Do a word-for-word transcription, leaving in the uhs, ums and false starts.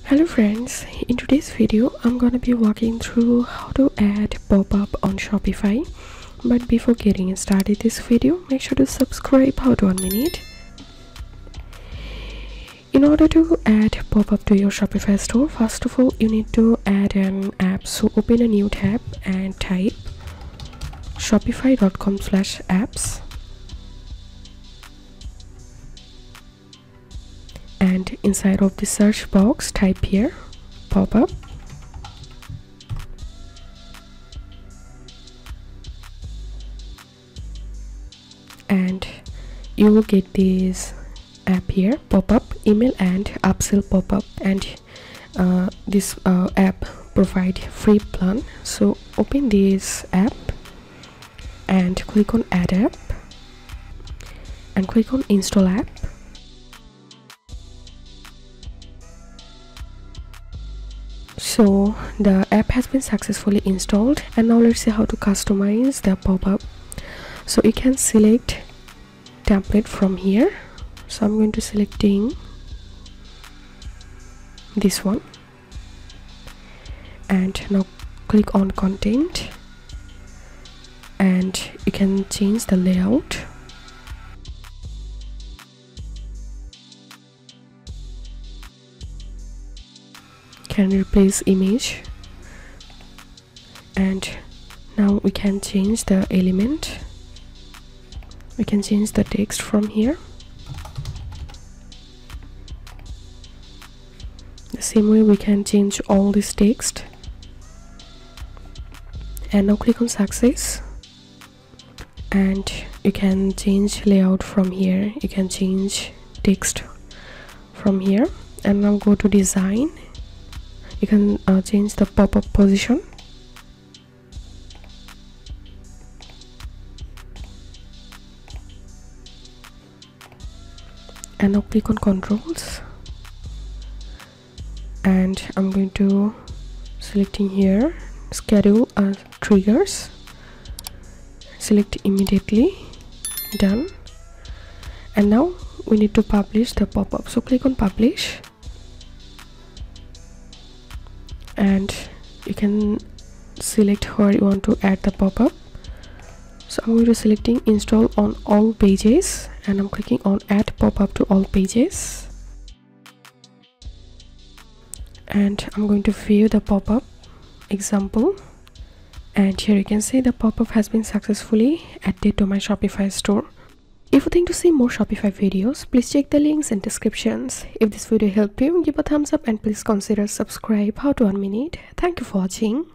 Hello friends, in today's video I'm gonna be walking through how to add pop-up on Shopify. But before getting started this video, make sure to subscribe. How to one minute. In order to add pop-up to your Shopify store, first of all you need to add an app. So open a new tab and type shopify dot com slash apps, and inside of the search box type here pop-up, and you will get this app here, pop-up email and upsell pop-up, and uh, this uh, app provide free plan. So open this app and click on add app and click on install app. So the app has been successfully installed, and now let's see how to customize the pop-up. So you can select template from here. So I'm going to selecting this one, and now click on content, and you can change the layout. Can replace image, and now we can change the element. We can change the text from here. The same way we can change all this text. And now click on success, and you can change layout from here. You can change text from here, and now go to design. You can uh, change the pop-up position, and now click on controls, and I'm going to selecting here schedule uh, triggers, select immediately, done. And now we need to publish the pop-up, so click on publish, and you can select where you want to add the pop-up. So I'm going to selecting install on all pages, and I'm clicking on add pop-up to all pages, and I'm going to view the pop-up example, and here you can see the pop-up has been successfully added to my Shopify store. If you think to see more Shopify videos, please check the links in descriptions. If this video helped you, give a thumbs up and please consider subscribe. How to one minute. Thank you for watching.